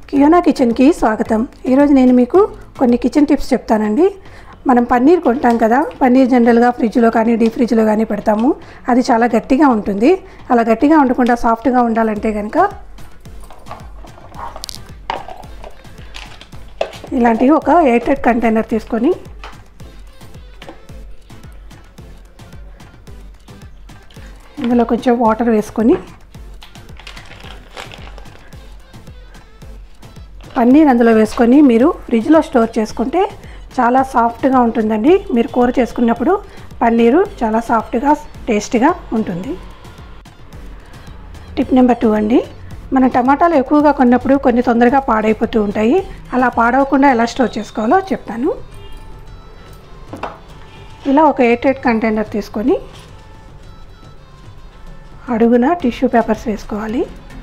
కియోనా కిచెన్కి స్వాగతం. ఈరోజు నేను మీకు కొన్ని కిచెన్ టిప్స్ చెప్తానండి. మనం పన్నీర్ కొంటాం కదా, పన్నీర్ జనరల్గా ఫ్రిడ్జ్లో కానీ డీప్ ఫ్రిడ్జ్లో కానీ పెడతాము. అది చాలా గట్టిగా ఉంటుంది. అలా గట్టిగా ఉండకుండా సాఫ్ట్గా ఉండాలంటే కనుక ఇలాంటి ఒక ఎయిర్ టైట్ కంటైనర్ తీసుకొని ఇందులో కొంచెం వాటర్ వేసుకొని పన్నీర్ అందులో వేసుకొని మీరు ఫ్రిడ్జ్లో స్టోర్ చేసుకుంటే చాలా సాఫ్ట్గా ఉంటుందండి. మీరు కూర చేసుకున్నప్పుడు పన్నీరు చాలా సాఫ్ట్గా టేస్టీగా ఉంటుంది. టిప్ నెంబర్ 2 అండి, మన టమాటాలు ఎక్కువగా కొన్నప్పుడు కొన్ని తొందరగా పాడైపోతూ ఉంటాయి. అలా పాడవకుండా ఎలా స్టోర్ చేసుకోవాలో చెప్తాను. ఇలా ఒక ఎయిర్ టైట్ కంటైనర్ తీసుకొని అడుగున టిష్యూ పేపర్స్ వేసుకోవాలి.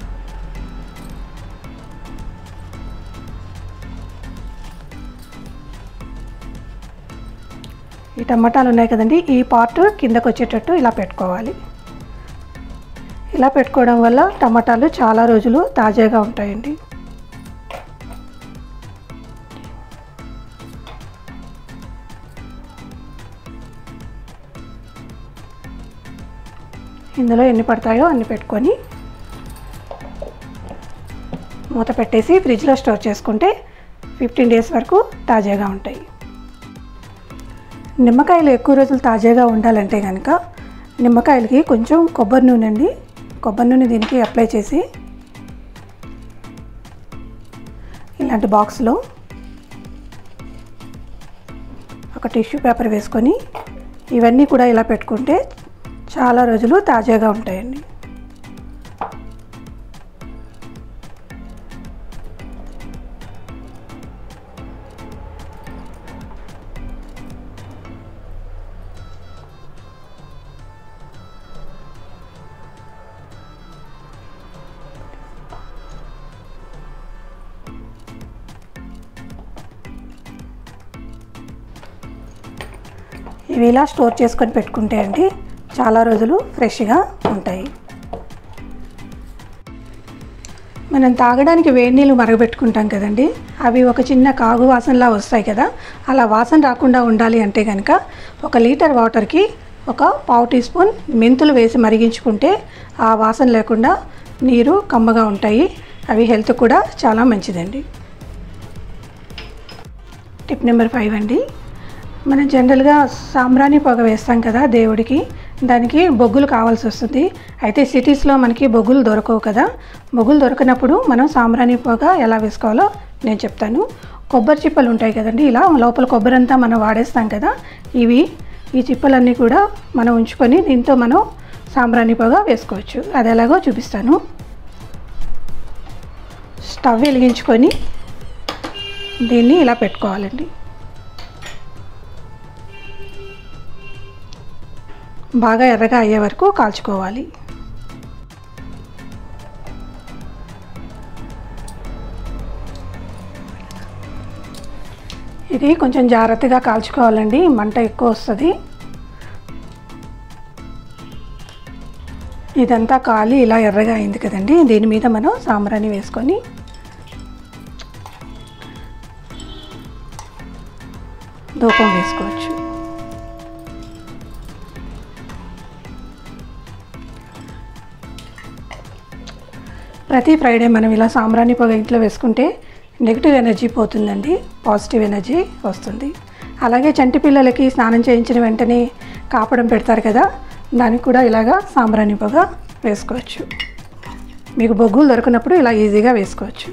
ఈ టమాటాలు ఉన్నాయి కదండి, ఈ పార్ట్ కిందకు వచ్చేటట్టు ఇలా పెట్టుకోవాలి. ఇలా పెట్టుకోవడం వల్ల టమాటాలు చాలా రోజులు తాజాగా ఉంటాయండి. ఇందులో ఎన్ని పడతాయో అన్ని పెట్టుకొని మూత పెట్టేసి ఫ్రిడ్జ్లో స్టోర్ చేసుకుంటే 15 డేస్ వరకు తాజాగా ఉంటాయి. నిమ్మకాయలు ఎక్కువ రోజులు తాజాగా ఉండాలంటే కనుక నిమ్మకాయలకి కొంచెం కొబ్బరి నూనె అండి, కొబ్బరి నూనె దీనికి అప్లై చేసి ఇలాంటి బాక్స్లో ఒక టిష్యూ పేపర్ వేసుకొని ఇవన్నీ కూడా ఇలా పెట్టుకుంటే చాలా రోజులు తాజాగా ఉంటాయండి. ఇవి ఇలా స్టోర్ చేసుకొని పెట్టుకుంటే అండి చాలా రోజులు ఫ్రెష్గా ఉంటాయి. మనం తాగడానికి వేడి నీళ్ళు మరగబెట్టుకుంటాం కదండి, అవి ఒక చిన్న కాగు వాసనలా వస్తాయి కదా. అలా వాసన రాకుండా ఉండాలి అంటే కనుక 1 లీటర్ వాటర్కి ఒక 1/2 టీ స్పూన్ మెంతులు వేసి మరిగించుకుంటే ఆ వాసన లేకుండా నీరు కమ్మగా ఉంటాయి. అవి హెల్త్ కూడా చాలా మంచిదండి. టిప్ నెంబర్ 5 అండి, మనం జనరల్గా సాంబ్రాణి పొగ వేస్తాం కదా దేవుడికి, దానికి బొగ్గులు కావాల్సి వస్తుంది. అయితే సిటీస్లో మనకి బొగ్గులు దొరకవు కదా. బొగ్గులు దొరకనప్పుడు మనం సాంబ్రాణి పొగ ఎలా వేసుకోవాలో నేను చెప్తాను. కొబ్బరి చిప్పలు ఉంటాయి కదండి, ఇలా లోపల కొబ్బరి అంతా మనం వాడేస్తాం కదా, ఈ చిప్పలన్నీ కూడా మనం ఉంచుకొని దీంతో మనం సాంబ్రాణి పొగ వేసుకోవచ్చు. అది ఎలాగో చూపిస్తాను. స్టవ్ వెలిగించుకొని దీన్ని ఇలా పెట్టుకోవాలండి. బాగా ఎర్రగా అయ్యే వరకు కాల్చుకోవాలి. ఇది కొంచెం జాగ్రత్తగా కాల్చుకోవాలండి, మంట ఎక్కువ వస్తుంది. ఇదంతా కాలి ఇలా ఎర్రగా అయింది కదండి, దీని మీద మనం సాంబ్రాణి వేసుకొని ధూపం వేసుకోవచ్చు. ప్రతి ఫ్రైడే మనం ఇలా సాంబ్రాణి పొగ ఇంట్లో వేసుకుంటే నెగిటివ్ ఎనర్జీ పోతుందండి, పాజిటివ్ ఎనర్జీ వస్తుంది. అలాగే చంటి పిల్లలకి స్నానం చేయించిన వెంటనే కాపడం పెడతారు కదా, దానికి కూడా ఇలాగా సాంబ్రాణి పొగ వేసుకోవచ్చు. మీకు బొగ్గులు దొరికినప్పుడు ఇలా ఈజీగా వేసుకోవచ్చు.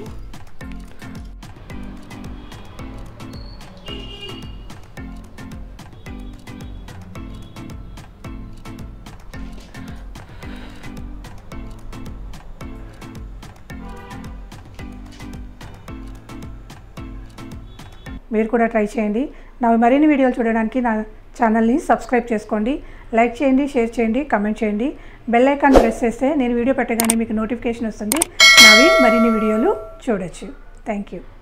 మీరు కూడా ట్రై చేయండి. నా మరిన్ని వీడియోలు చూడడానికి నా ఛానల్ని సబ్స్క్రైబ్ చేసుకోండి. లైక్ చేయండి, షేర్ చేయండి, కామెంట్ చేయండి. బెల్ ఐకాన్ ప్రెస్ చేస్తే నేను వీడియో పెట్టగానే మీకు నోటిఫికేషన్ వస్తుంది. నావి మరిన్ని వీడియోలు చూడొచ్చు. Thank you.